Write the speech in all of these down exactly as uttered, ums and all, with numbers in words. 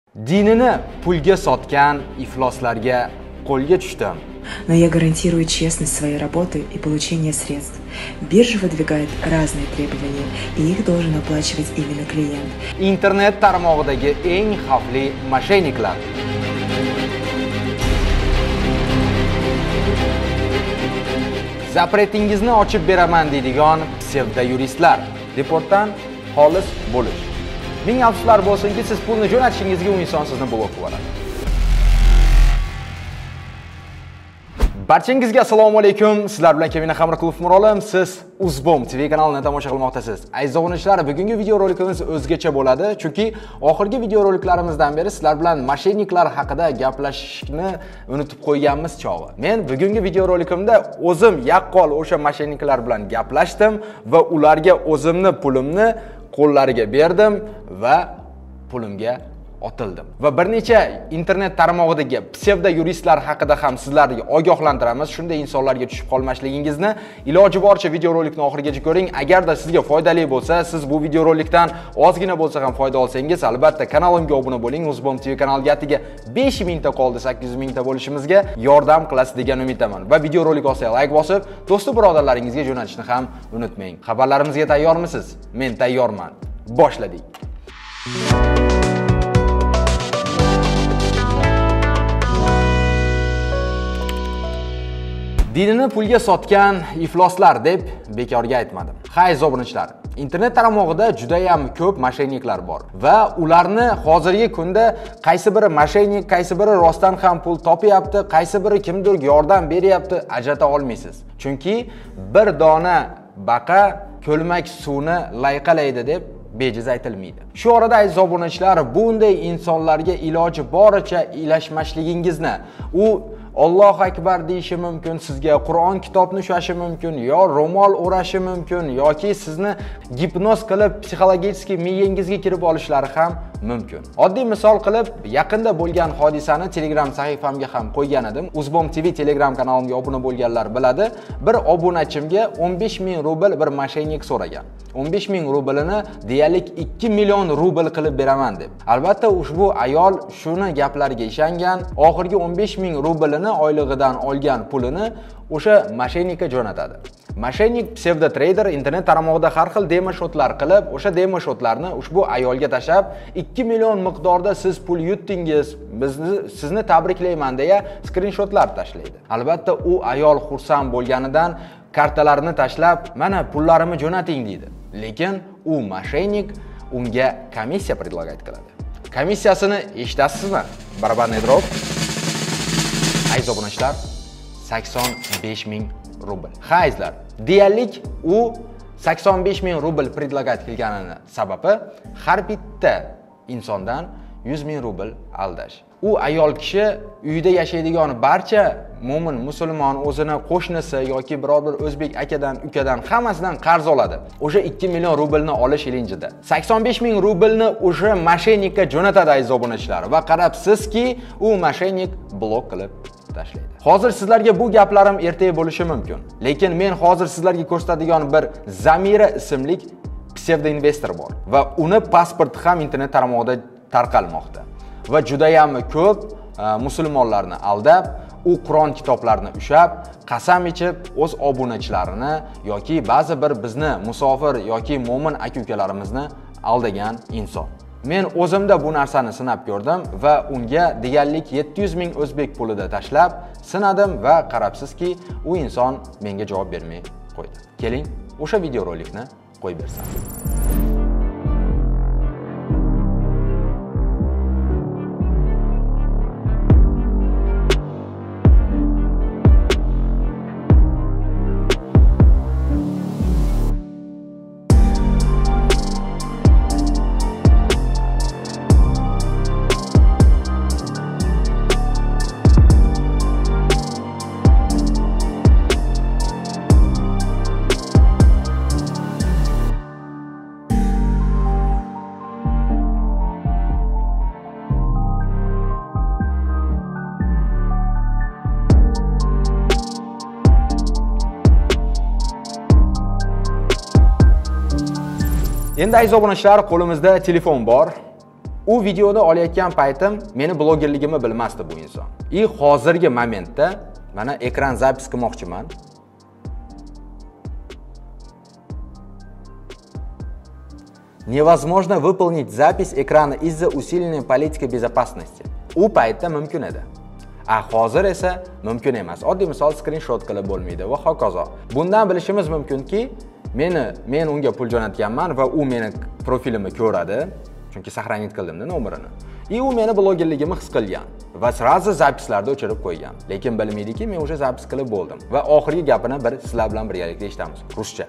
Dinini pulga sotgan ifloslarga qo'lga tushdim. Но я гарантирую честность своей работы и получение средств. Биржа выдвигает разные требования, и их должен оплачивать именно клиент. Internet tarmog'idagi eng xavfli moshenniklar. Zapretingizni ochib beraman deydigan psevdoyuristlar. Deportdan xolis bo'lish. Ming afsuslar bo'lsinki, siz pulni jo'natishingizga u inson sizni blok qiladi. Barchangizga assalomu alaykum. Sizlar bilan Kevin Xamriqulov Mirolim. Siz Uzbom T V kanalini tomosha qilmoqdasiz. Aziz obunachilar, bugungi video rolikimiz o'zgacha bo'ladi, chunki oxirgi video roliklarimizdan beri sizlar bilan moshenniklar haqida gaplashishni unutib qo'yganmiz chog'i. Men bugungi video rolikimda o'zim yaqqol o'sha moshenniklar bilan gaplashdim va ularga o'zimni pulimni qo'llariga berdim va pulimga otildim. Va bir necha internet tarmog'idagi psevdoyuristlar haqida ham sizlarga ogohlantiramiz. Shunday insonlarga tushib qolmasligingizni iloji boricha video rolikni oxirigacha ko'ring. Agarda sizga foydali bo'lsa, siz bu video rolikdan ozgina bo'lsa ham foyda olsangiz, albatta kanalimga obuna bo'ling. Uzbom T V kanaliga atiga besh ming ta qoldi, sakkiz yuz ming ta bo'lishimizga yordam qilasiz degan umiddaman. Va video rolik ostiga like bosib, do'stu birodarlaringizga jo'natishni ham unutmang. Xabarlarimizga tayyormisiz? Men tayyorman. Boshladik. Dinini pulga sotgan ifloslar deb bekorga aytmadim. Aziz obunachilar, internet tarmog'ida juda ham ko'p moshenniklar bor va ularni hozirgi kunda qaysi biri moshennik, qaysi biri rostdan ham pul topyapti, qaysi biri kimdir yordam beryapti, ajrata olmaysiz. Chunki bir dona baqa ko'lmak suvni layqalaydi deb bejiz aytilmaydi. Shu orada aziz obunachilar, bunday insonlarga iloji boricha ilashmasligingizni, u Allohu akbar deyishi mumkin, sizga Qur'on kitobni ushlashi mumkin, yo ro'mol o'rashi mumkin, yoki sizni gipnoz qilib psixologik miyangizga kirib olishlari ham mumkin. Oddiy misol qilib, yaqinda bo'lgan hodisani Telegram sahifamga ham qo'ygan edim. Uzbom T V Telegram kanalimga obuna bo'lganlar biladi. Bir obunachimga o'n besh ming rubl bir moshennik so'ragan. o'n besh ming rublini deyalik ikki million rubl qilib beraman deb. Albatta ushbu ayol shuni gaplariga ishongan, oxirgi o'n besh ming rublini oylig'idan olgan pulini o'sha moshennikka jo'natadi. Moshennik psevdo trader internet tarmog'ida har xil demo shotlar qilib, o'sha demo shotlarni ushbu ayolga tashab, ikki million miqdorda siz pul yutdingiz, bizni sizni tabriklayman deya skrinshotlar tashlaydi. Albatta u ayol xursand bo'lganidan kartalarni tashlab, mana pullarimni jo'nating deydi. Lekin u moshennik unga komissiya predlagayt qiladi. Komissiyasini eshitasizmi? Barabandniy drop. Aziz obunachilar, sakson besh ming rubl. Hayzlar, deyalik u sakson besh ming rubl predlagayt qilganini sababi har bitta insondan yuz ming rubl aldash. U ayol kishi uyda yashaydigan barcha mo'min, musulmon, o'zini qo'shnisi yoki biror bir o'zbek akadan, ukadan hammasidan qarz oladi. O'sha ikki million rublni olish ilinjida. sakson besh ming rublni o'sha moshennikka jo'natadi aziz obunachilar va qarabsizki, u moshennik blok qilib tashlaydi. Hozir sizlarga bu gaplarim ertaga bo'lishi mumkin, lekin men hozir sizlarga ko'rsatadigan bir Zamira ismli psevdo investor bor va uni pasporti ham internet tarmog'ida tarqalmoqda. Va juda ham ko'p musulmonlarni aldab, u Qur'on kitoblarini ushab, qasam ichib o'z obunachilarini yoki ba'zi bir bizni musofir yoki mo'min aka-ukalarimizni aldagan inson. Men o'zimda bu narsani sinab ko'rdim va unga deyarli yetti yuz ming o'zbek pulida tashlab, sinadim va qarabsizki, u inson menga javob bermay qo'ydi. Keling, o'sha video rolikni qo'yib bersam. Endi aziz obunachilar, qo'limizda telefon bor. U videoni olayotgan paytim meni blogerligimni bilmasdi bu inson. И hozirgi momentda mana ekran zapis qilmoqchiman. Невозможно выполнить запись экрана из-за усиленной политики безопасности. U paytda mumkin edi. A hozir esa mumkin emas. Oddiy misol screenshot qilib bo'lmaydi va hokazo. Bundan bilishimiz mumkinki, meni men unga pul jo'natganman va u meni profilimni ko'radi, chunki saqlanib qildim-da nomerini. И u meni blogerligimni his qilgan va srazi zapislarni o'chirib qo'ygan. Lekin bilmaydiki, men уже zapis qilib bo'ldim. Va oxirgi gapini bir sizlar bilan birgalikda eshitamiz. Ruscha.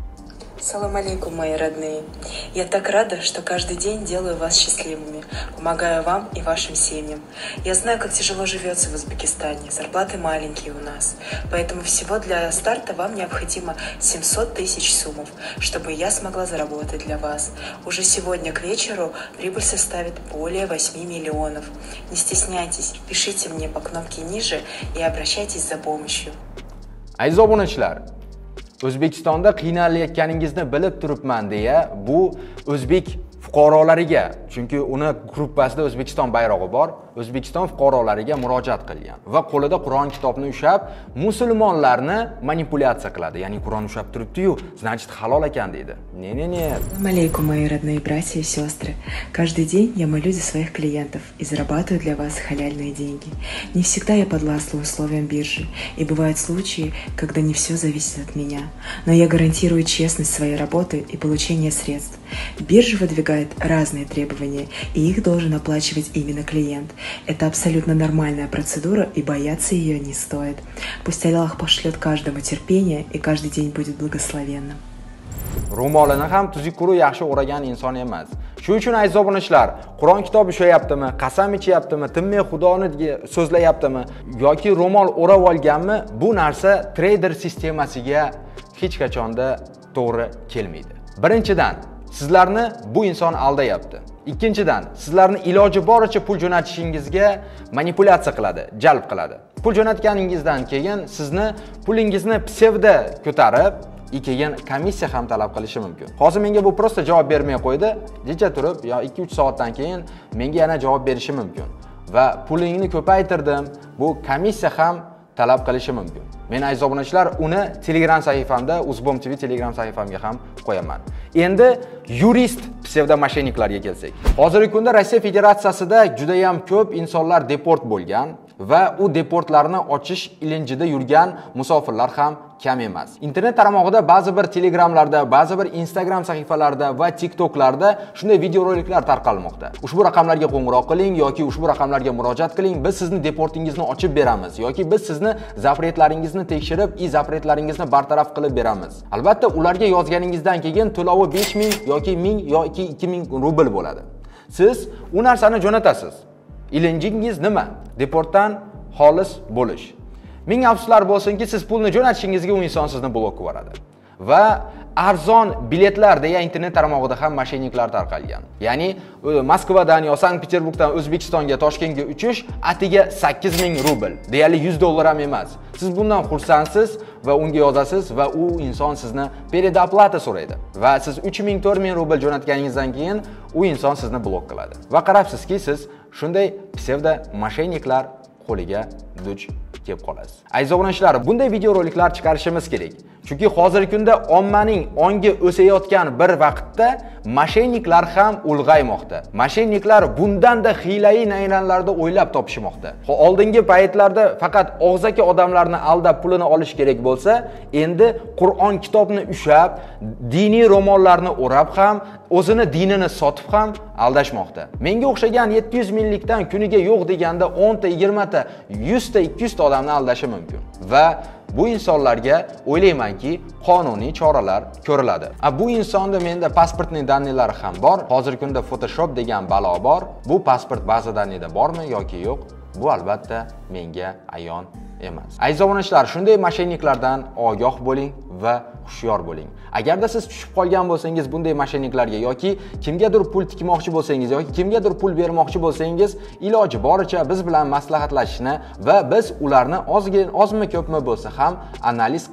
Салам алейкум, мои родные. Я так рада, что каждый день делаю вас счастливыми, помогаю вам и вашим семьям. Я знаю, как тяжело живется в Узбекистане, зарплаты маленькие у нас, поэтому всего для старта вам необходимо семьсот тысяч сумов, чтобы я смогла заработать для вас. Уже сегодня к вечеру прибыль составит более восьми миллионов. Не стесняйтесь, пишите мне по кнопке ниже и обращайтесь за помощью. Aziz obunachilar, O'zbekistonda qiynalayotganingizni bilib turibman deya bu o'zbek fuqarolariga, chunki uni gruppasida O'zbekiston bayrog'i bor, O'zbekiston fuqarolariga murojaat qilgan va qo'lida Qur'on kitobni ushlab, musulmonlarni manipulyatsiya qiladi. Ya'ni Qur'on ushlab turibdi-yu, значит halol ekan deydi. Не-не-не. Салам алейкум, мои родные братья и сестры. Каждый день я молюсь за своих клиентов и зарабатываю для вас халяльные деньги. Не всегда я подвластна условиям биржи, и бывают случаи, когда не все зависит от меня. Но я гарантирую честность своей работы и получение средств. Биржа выдвигает разные требования, и их должен оплачивать именно клиент. Это абсолютно нормальная процедура, и бояться ее не стоит. Пусть Аллах пошлет каждому терпение, и каждый день будет благословенным. Ro'molini ham tuzuk-kuru yaxshi o'ragan inson emas. Shuning uchun aziz obunachilar, Qur'on kitobi ushlayaptimi, qasam ichyaptimi, tinmay Xudoni so'zlayaptimi yoki ro'mol o'rab olganmi, bu narsa trader sistemasiga hech qachonda to'g'ri kelmaydi. Birinchidan, sizlarni bu inson aldayapti. Ikkinchidan, sizlarni iloji boricha pul jo'natishingizga manipulyatsiya qiladi, jalb qiladi. Pul jo'natganingizdan keyin sizni pulingizni psevdo ko'tarib, и keyin komissiya ham talab qilishi mumkin. Hozir menga bu prosta javob bermay qo'ydi, kecha turib yo ikki uch soatdan keyin menga yana javob berishi mumkin. Va pulingni ko'paytirdim, bu komissiya ham talab qilishi mumkin. Men aziz obunachilar, uni Telegram sahifamda, Uzbom T V Telegram sahifamga ham qo'yaman. Endi yurist psevdo moshenniklarga kelsak. Hozirgi kunda Rossiya Federatsiyasida juda ham ko'p insonlar deport bo'lgan va u deportlarni ochish ilinjida yurgan musofirlar ham kam emas. Internet tarmog'ida ba'zi bir Telegramlarda, ba'zi bir Instagram sahifalarida va TikToklarda shunday videoroliklar tarqalmoqda. Ushbu raqamlarga qo'ng'iroq qiling yoki ushbu raqamlarga murojaat qiling, biz sizni deportingizni ochib beramiz yoki biz sizni zapretlaringizni tekshirib, i zapretlaringizni bartaraf qilib beramiz. Albatta, ularga yozganingizdan keyin to'lovi besh ming yoki ming yoki ikki ming rubl bo'ladi. Siz u narsani jo'natasiz. Ilinjingiz nima? Deportdan xolis bo'lish. Ming afsuslar bo'lsinki, siz pulni jo'natishingizga u inson sizni blok qilib yuboradi. Va arzon biletlar deya internet tarmog'ida ham moshenniklar tarqalgan. Ya'ni Moskvadan yo Sankt-Peterburgdan O'zbekistonga, Toshkentga uchish atiga sakkiz ming rubl, deyarli yuz dollar ham emas. Siz bundan xursandsiz va unga yozasiz va u inson sizni peredoplata so'raydi. Va siz uch ming to'rt ming rubl jo'natganingizdan keyin u inson sizni blok qiladi. Va qarabsizki, siz shunday psevdo moshenniklar qo'liga duch kelib qolasiz. Aziz obunachilar, bunday videoroliklar chiqarishimiz kerak. Chunki hozirgi kunda ommaning ongi o'sayotgan bir vaqtda moshenniklar ham ulg'aymoqda. Moshenniklar bundan-da hiylai nayranlarda o'ylab topishmoqda. Oldingi paytlarda faqat og'zaki odamlarni aldab pulini olish kerak bo'lsa, endi Qur'on kitobni ushlab, diniy ro'mollarni o'rab ham, o'zini dinini sotib ham aldashmoqda. Menga o'xshagan yetti yuz minglikdan kuniga yo'q deganda o'n ta, yigirma ta, yuz ta, ikki yuz ta odamni aldashi mumkin. Va bu insonlarga o'ylaymanki, qonuniy choralar ko'riladi. A bu insonda menda pasportning danilari ham bor. Hozirgi kunda Photoshop degan balo bor. Bu pasport baza danida bormi yoki yo'q? Bu albatta menga ayon emas. Aziz obunachilar, shunday moshenniklardan ogoh bo'ling va hushyor bo'ling. Agarda siz tushib qolgan bo'lsangiz bunday moshenniklarga yoki kimgadir pul tikmoqchi bo'lsangiz yoki kimgadir pul bermoqchi bo'lsangiz, iloji boricha biz bilan maslahatlashishni va biz ularni ozgina ozmi ko'pmi bo'lsa ham analiz qilib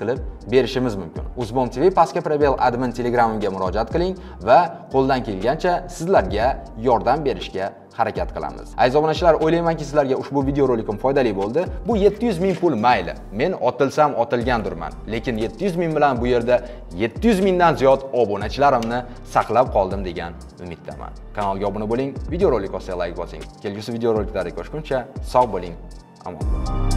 berishimiz mumkin. Uzbom T V pastga probel admin Telegramimga murojaat qiling va qo'ldan kelgancha sizlarga yordam berishga harakat qilamiz. Aziz obunachilar, o'ylaymanki sizlarga ushbu video rolikim foydali bo'ldi. Bu yetti yuz ming pul mayli. Men otilsam otilgandirman, lekin yetti yuz ming bilan bu yerda yetti yuz mingdan ziyod obunachilarimni saqlab qoldim degan umiddaman. Kanalga obuna bo'ling, video rolik ostiga like bosing. Kelgusi video roliklarda ko'rishguncha sog' bo'ling, omon bo'ling.